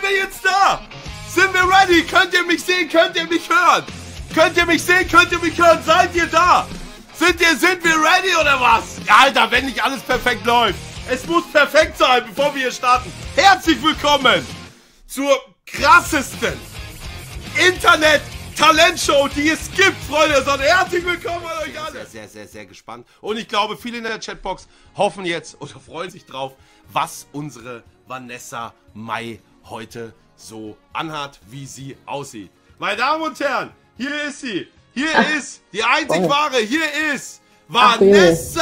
wir jetzt da? Sind wir ready? Könnt ihr mich sehen? Könnt ihr mich hören? Könnt ihr mich sehen? Könnt ihr mich hören? Seid ihr da? Sind wir ready oder was? Ja, Alter, wenn nicht alles perfekt läuft. Es muss perfekt sein, bevor wir hier starten. Herzlich willkommen zur krassesten Internet-Talentshow, die es gibt, Freunde. So, herzlich willkommen an euch alle. Sehr gespannt. Und ich glaube, viele in der Chatbox hoffen jetzt oder freuen sich drauf, was unsere Vanessa Mai heute so anhat, wie sie aussieht. Meine Damen und Herren, hier ist sie. Hier ist die einzig wahre. Hier ist Vanessa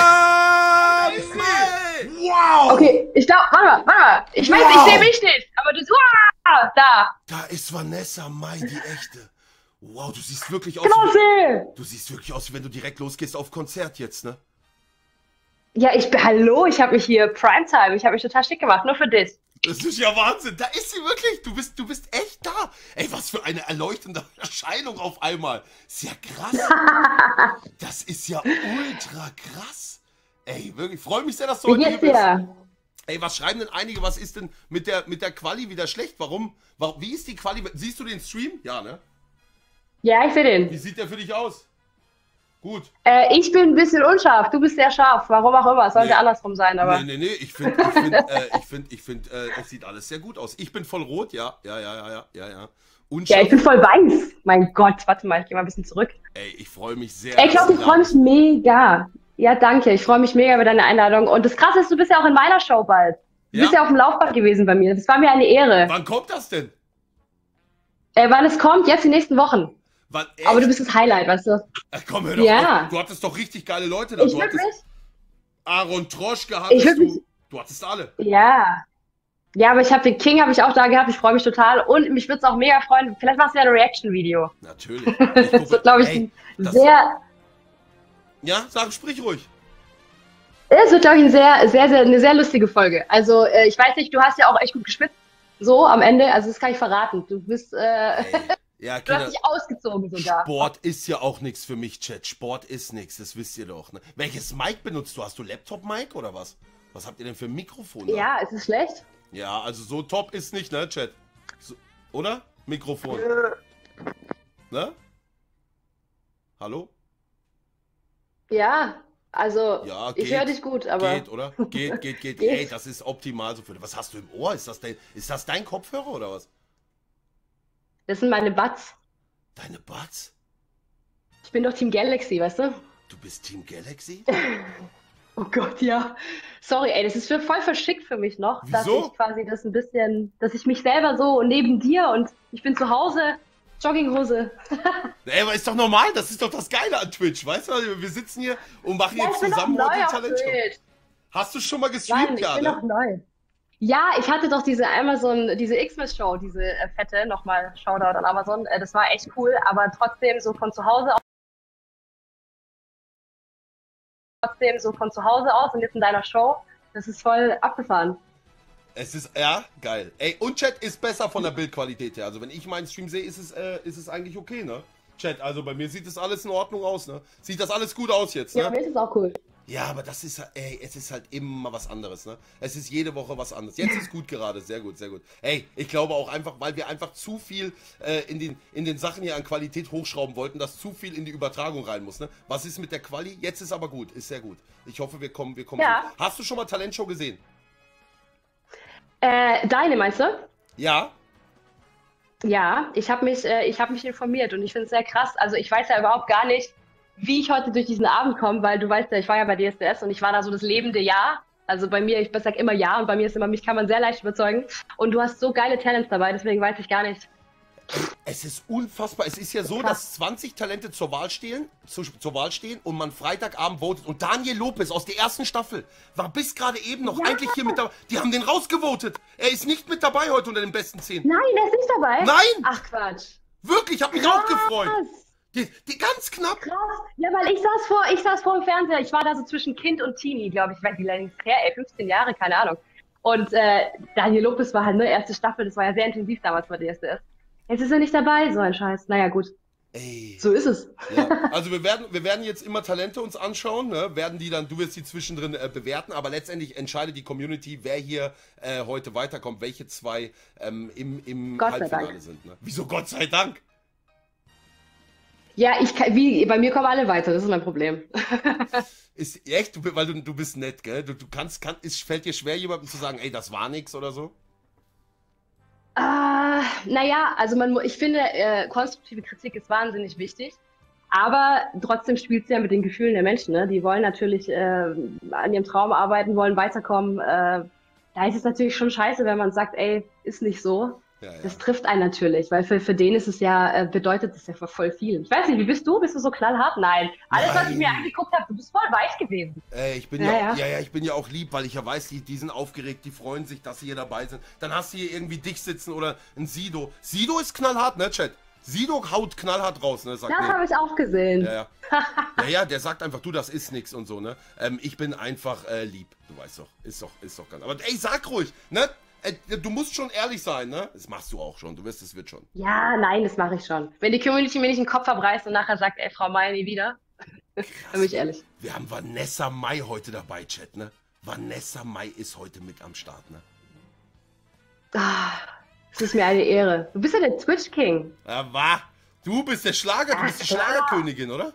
Mai. Wow. Okay, ich glaube, warte mal. Ich weiß, ich sehe mich nicht, aber du so, da. Da ist Vanessa Mai, die echte. Wow, du siehst wirklich aus, wie wenn du direkt losgehst auf Konzert jetzt, ne? Ja, hallo, ich habe mich hier Primetime, ich habe mich total schick gemacht, nur für dich. Das ist ja Wahnsinn, da ist sie wirklich, du bist echt da. Ey, was für eine erleuchtende Erscheinung auf einmal. Ist ja krass. Das ist ja ultra krass. Ey, wirklich, freue mich sehr, dass du heute hier bist. Ey, was schreiben denn einige, was ist denn mit der Quali wieder schlecht? Warum, wie ist die Quali, siehst du den Stream? Ja, ne? Ja, ich sehe den. Wie sieht der für dich aus? Gut. Ich bin ein bisschen unscharf, du bist sehr scharf, warum auch immer, es sollte andersrum sein, aber... Nee, ich finde, es sieht alles sehr gut aus. Ich bin voll rot, ja. Unscharf. Ja, ich bin voll weiß. Mein Gott, warte mal, ich gehe mal ein bisschen zurück. Ey, ich freue mich sehr. Ey, ich glaube, ich freue mich mega. Ja, danke, ich freue mich mega über deine Einladung. Und das Krasse ist, du bist ja auch in meiner Show bald. Du bist ja auf dem Laufband gewesen bei mir, das war mir eine Ehre. Wann kommt das denn? Wann es kommt, jetzt die nächsten Wochen. Wann, aber du bist das Highlight, weißt du? Ach, komm, hör doch auf. Du hattest doch richtig geile Leute da. Ich wirklich? Aaron Troschke hattest du. Du hattest alle. Ja. Ja, aber den King habe ich auch da gehabt. Ich freue mich total. Und mich würde es auch mega freuen. Vielleicht machst du ja ein Reaction-Video. Natürlich. Das wird, glaube ich, sehr... Ja, sprich ruhig. Es wird, glaube ich, eine sehr lustige Folge. Also, ich weiß nicht, du hast ja auch echt gut geschwitzt. So, am Ende. Also, das kann ich verraten. Du bist... Ja, du hast dich ausgezogen sogar. Sport ist ja auch nichts für mich, Chat. Sport ist nichts, das wisst ihr doch. Ne? Welches Mic benutzt du? Hast du Laptop-Mic oder was? Was habt ihr denn für ein Mikrofon da? Ja, ist es schlecht? Ja, also so top ist nicht, ne, Chat? So, oder? Mikrofon. Ne? Hallo? Ja, also ja, ich höre dich gut, aber... Geht, oder? Geht. Ey, das ist optimal so für... Was hast du im Ohr? Ist das dein Kopfhörer oder was? Das sind meine Buds. Deine Buds? Ich bin doch Team Galaxy, weißt du? Du bist Team Galaxy? Oh Gott, ja. Sorry, ey, das ist voll verschickt für mich noch, Wieso? dass ich quasi das ein bisschen, dass ich mich selber so neben dir und ich bin zu Hause, Jogginghose. Ey, aber ist doch normal, das ist doch das Geile an Twitch, weißt du? Wir sitzen hier und machen jetzt zusammen heute Talentshow. Hast du schon mal gestreamt, ja? Ich bin noch neu. Ja, ich hatte doch diese Xmas-Show, diese fette, nochmal Shoutout an Amazon, das war echt cool, aber trotzdem so von zu Hause aus und jetzt in deiner Show, das ist voll abgefahren. Es ist, ja, geil. Ey, und Chat ist besser von der Bildqualität her, also wenn ich meinen Stream sehe, ist es eigentlich okay, ne? Chat, also bei mir sieht das alles in Ordnung aus, ne? Sieht das alles gut aus jetzt, ne? Ja, bei mir ist es auch cool. Ja, aber das ist, ey, es ist halt immer was anderes, ne? Es ist jede Woche was anderes. Jetzt ist gut gerade, sehr gut. Ey, ich glaube auch einfach, weil wir einfach zu viel in den Sachen hier an Qualität hochschrauben wollten, dass zu viel in die Übertragung rein muss, ne? Was ist mit der Quali? Jetzt ist aber gut, ist sehr gut. Ich hoffe, wir kommen. Ja. Gut. Hast du schon mal Talentshow gesehen? Deine, meinst du? Ja. Ja, ich hab mich informiert und ich finde es sehr krass. Also ich weiß ja überhaupt gar nicht, wie ich heute durch diesen Abend komme, weil du weißt ja, ich war ja bei DSDS und ich war da so das lebende Ja. Also bei mir, ich sag immer Ja und bei mir ist immer, mich kann man sehr leicht überzeugen. Und du hast so geile Talents dabei, deswegen weiß ich gar nicht. Es ist unfassbar. Es ist ja so, dass 20 Talente zur Wahl stehen und man Freitagabend votet. Und Daniel Lopez aus der ersten Staffel war bis gerade eben noch eigentlich hier mit dabei. Die haben den rausgevotet. Er ist nicht mit dabei heute unter den besten 10. Nein, er ist nicht dabei? Nein! Ach Quatsch. Wirklich, ich habe mich auch gefreut. Die ganz knapp. Krass. Ja, weil ich saß vor dem Fernseher. Ich war da so zwischen Kind und Teenie, glaube ich. Wie lange ist es her? 15 Jahre, keine Ahnung. Und Daniel Lopez war halt, ne, erste Staffel. Das war ja sehr intensiv damals bei DSDS. Jetzt ist er nicht dabei, so ein Scheiß. Naja, gut. Ey. So ist es. Ja. Also wir werden jetzt immer Talente uns anschauen, ne? Werden die dann, du wirst die zwischendrin bewerten, aber letztendlich entscheidet die Community, wer hier heute weiterkommt, welche zwei im Halbfinale sind. Ne? Wieso Gott sei Dank? Ja, bei mir kommen alle weiter, das ist mein Problem. Ist echt, weil du bist nett, gell? Fällt dir schwer, jemandem zu sagen, ey, das war nix oder so? Naja, also ich finde, konstruktive Kritik ist wahnsinnig wichtig, aber trotzdem spielt sie ja mit den Gefühlen der Menschen, ne? Die wollen natürlich an ihrem Traum arbeiten, wollen weiterkommen. Da ist es natürlich schon scheiße, wenn man sagt, ey, ist nicht so. Ja. Das trifft einen natürlich, weil für den ist es ja, bedeutet es ja voll viel. Ich weiß nicht, wie bist du? Bist du so knallhart? Nein. Alles, was ich mir angeguckt habe, du bist voll weich gewesen. Ich bin ich bin ja auch lieb, weil ich ja weiß, die sind aufgeregt, die freuen sich, dass sie hier dabei sind. Dann hast du hier irgendwie dich sitzen oder ein Sido. Sido ist knallhart, ne, Chat? Sido haut knallhart raus, ne? Sagt, das habe ich auch gesehen. Ja, der sagt einfach, du, das ist nix und so, ne? Ich bin einfach lieb, du weißt doch. Ist doch ganz. Aber ey, sag ruhig, ne? Du musst schon ehrlich sein, ne? Das machst du auch schon. Du wirst, es wird schon. Ja, nein, das mache ich schon. Wenn die Community mir nicht den Kopf abreißt und nachher sagt, ey, Frau May, nie wieder, dann bin ich ehrlich. Wir haben Vanessa Mai heute dabei, Chat, ne? Vanessa Mai ist heute mit am Start, ne? Es ist mir eine Ehre. Du bist ja der Twitch King. Du bist der Schlager, du bist die Schlagerkönigin, oder?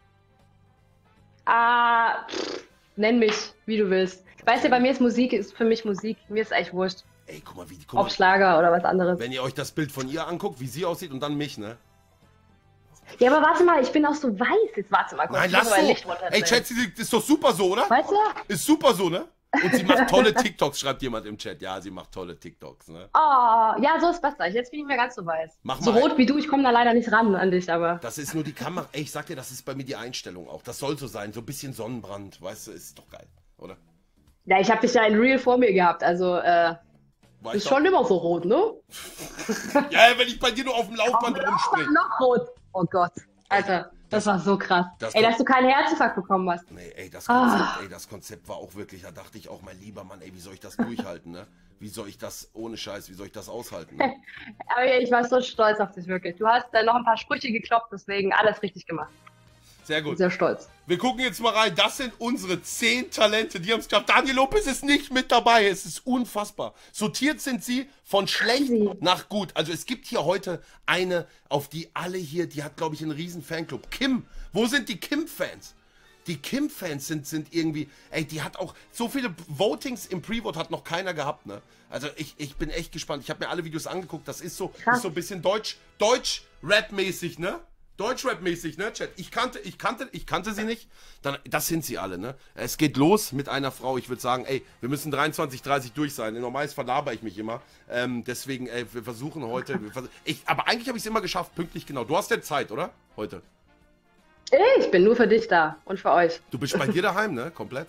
Nenn mich, wie du willst. Weißt du, bei mir ist für mich Musik. Mir ist echt wurscht. Ey, guck mal, ob Schlager oder was anderes. Wenn ihr euch das Bild von ihr anguckt, wie sie aussieht und dann mich, ne? Ja, aber warte mal, ich bin auch so weiß. Jetzt warte mal kurz. Nein, lass so. Ey, Chat, ist doch super so, oder? Weißt du? Ist super so, ne? Und sie macht tolle TikToks, schreibt jemand im Chat. Ja, sie macht tolle TikToks, ne? Oh, ja, so ist besser. Jetzt bin ich mir ganz so weiß. So rot wie du, ich komme da leider nicht ran an dich, aber... Das ist nur die Kamera. Ey, ich sag dir, das ist bei mir die Einstellung auch. Das soll so sein. So ein bisschen Sonnenbrand, weißt du, ist doch geil, oder? Ja, ich habe dich ja in Real vor mir gehabt, also, ist schon immer so rot, ne? Ja, wenn ich bei dir nur auf dem Laufband rumspringe. Noch rot. Oh Gott. Alter, das war so krass. Ey, dass du keinen Herzinfarkt bekommen hast. Nee, ey, das Konzept war auch wirklich, da dachte ich auch, mein lieber Mann, ey, wie soll ich das durchhalten, ne? Wie soll ich das, ohne Scheiß, wie soll ich das aushalten? Ne? Aber ich war so stolz auf dich, wirklich. Du hast noch ein paar Sprüche gekloppt, deswegen alles richtig gemacht. Sehr gut. Sehr stolz. Wir gucken jetzt mal rein. Das sind unsere 10 Talente, die haben es geschafft. Daniel Lopez ist nicht mit dabei. Es ist unfassbar. Sortiert sind sie von schlecht nach gut. Also es gibt hier heute eine, auf die alle hier, die hat, glaube ich, einen riesen Fanclub. Kim. Wo sind die Kim-Fans? Die Kim-Fans sind irgendwie, ey, die hat auch so viele Votings im Pre-Vote hat noch keiner gehabt, ne? Also ich bin echt gespannt. Ich habe mir alle Videos angeguckt. Das ist so ein bisschen Deutsch-Rap-mäßig, ne? Deutschrap-mäßig, ne, Chat? Ich kannte sie nicht. Das sind sie alle, ne? Es geht los mit einer Frau. Ich würde sagen, ey, wir müssen 23:30 durch sein. Normalerweise verlaber ich mich immer. Deswegen, ey, wir versuchen heute. Aber eigentlich habe ich es immer geschafft, pünktlich genau. Du hast ja Zeit, oder? Heute. Ich bin nur für dich da und für euch. Du bist bei dir daheim, ne? Komplett?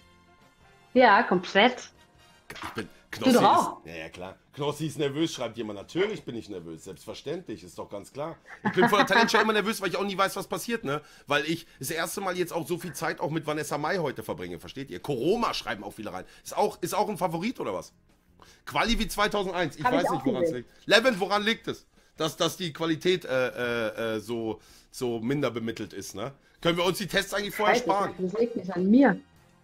Ja, komplett. Knossi du doch auch? Ja, klar. Knossi ist nervös, schreibt jemand. Natürlich bin ich nervös, selbstverständlich, ist doch ganz klar. Ich bin vor der Talentshow immer nervös, weil ich auch nie weiß, was passiert, ne? Weil ich das erste Mal jetzt auch so viel Zeit auch mit Vanessa Mai heute verbringe, versteht ihr? Koroma schreiben auch viele rein. Ist auch ein Favorit oder was? Quali wie 2001, ich weiß nicht, woran es liegt. Levin, woran liegt es? Dass die Qualität so minder bemittelt ist, ne? Können wir uns die Tests eigentlich vorher sparen? Das liegt nicht an mir.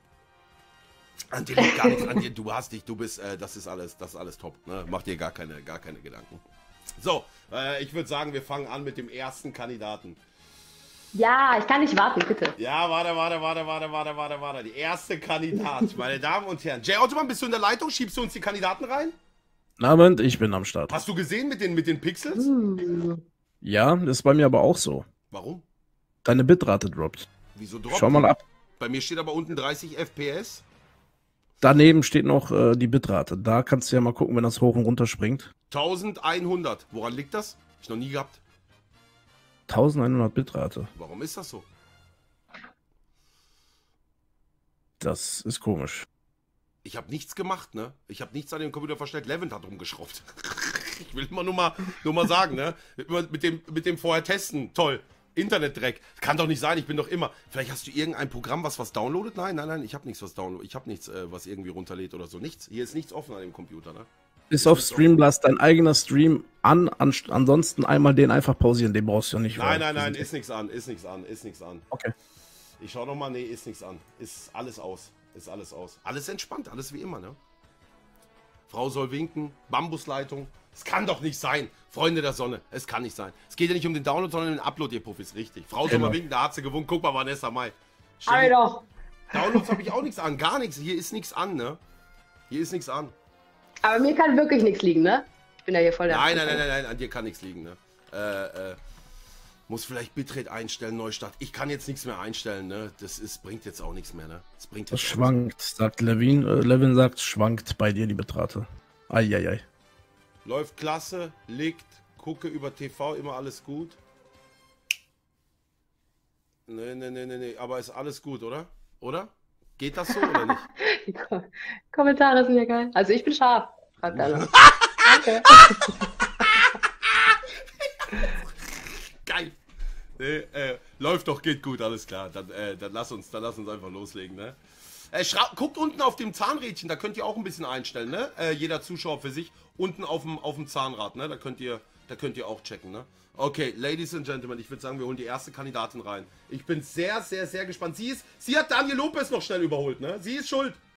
An dir liegt gar nichts an dir, du bist, das ist alles top, ne? Mach dir gar keine Gedanken. So, ich würde sagen, wir fangen an mit dem ersten Kandidaten. Ja, ich kann nicht warten, bitte. Ja, warte. Die erste Kandidat, meine Damen und Herren. Jay Ottoman, bist du in der Leitung? Schiebst du uns die Kandidaten rein? Abend, ich bin am Start. Hast du gesehen mit den Pixels? Ja, das ist bei mir aber auch so. Warum? Deine Bitrate droppt. Wieso droppt? Schau mal ab. Bei mir steht aber unten 30 FPS. Daneben steht noch die Bitrate. Da kannst du ja mal gucken, wenn das hoch und runter springt. 1100. Woran liegt das? Hab ich noch nie gehabt. 1100 Bitrate. Warum ist das so? Das ist komisch. Ich habe nichts gemacht, ne? Ich habe nichts an dem Computer verstellt. Levin hat rumgeschraubt. Ich will immer nur mal sagen, ne? Mit dem vorher testen. Toll. Internetdreck. Kann doch nicht sein, ich bin doch immer. Vielleicht hast du irgendein Programm, was downloadet? Nein, ich habe nichts, was downloadet. Ich habe nichts, was irgendwie runterlädt oder so. Nichts. Hier ist nichts offen an dem Computer, ne? Ist auf Streamblast dein eigener Stream an. Ansonsten einmal den einfach pausieren, den brauchst du ja nicht. Nein, ist nichts an, ist nichts an, ist nichts an. Okay. Ich schau noch mal, nee, ist nichts an. Ist alles aus. Ist alles aus. Alles entspannt, alles wie immer, ne? Frau soll winken, Bambusleitung. Es kann doch nicht sein, Freunde der Sonne. Es kann nicht sein. Es geht ja nicht um den Download, sondern um den Upload, ihr Puffis, richtig. Frau soll mal winken, da hat sie gewunken. Guck mal, Vanessa Mai. Doch. Downloads habe ich auch nichts an, gar nichts. Hier ist nichts an, ne? Hier ist nichts an. Aber mir kann wirklich nichts liegen, ne? Ich bin ja hier voll der... Nein, an dir kann nichts liegen, ne? Muss vielleicht Bitrate einstellen, Neustart. Ich kann jetzt nichts mehr einstellen, ne? Bringt jetzt auch nichts mehr, ne? Das schwankt, sagt Levin. Levin sagt, schwankt bei dir die Bitrate. Eieiei. Läuft klasse, liegt, gucke über TV, immer alles gut. Nee, aber ist alles gut, oder? Oder? Geht das so oder nicht? Die Kommentare sind ja geil. Also ich bin scharf, schreibt einer. Danke. Geil. Nee, läuft doch, geht gut, alles klar. Dann lass uns einfach loslegen, ne? Guckt unten auf dem Zahnrädchen, da könnt ihr auch ein bisschen einstellen, ne? Jeder Zuschauer für sich. Unten auf dem Zahnrad, ne? Da könnt ihr auch checken, ne? Okay, Ladies and Gentlemen, ich würde sagen, wir holen die erste Kandidatin rein. Ich bin sehr, sehr, sehr gespannt. Sie hat Daniel Lopez noch schnell überholt, ne? Sie ist schuld.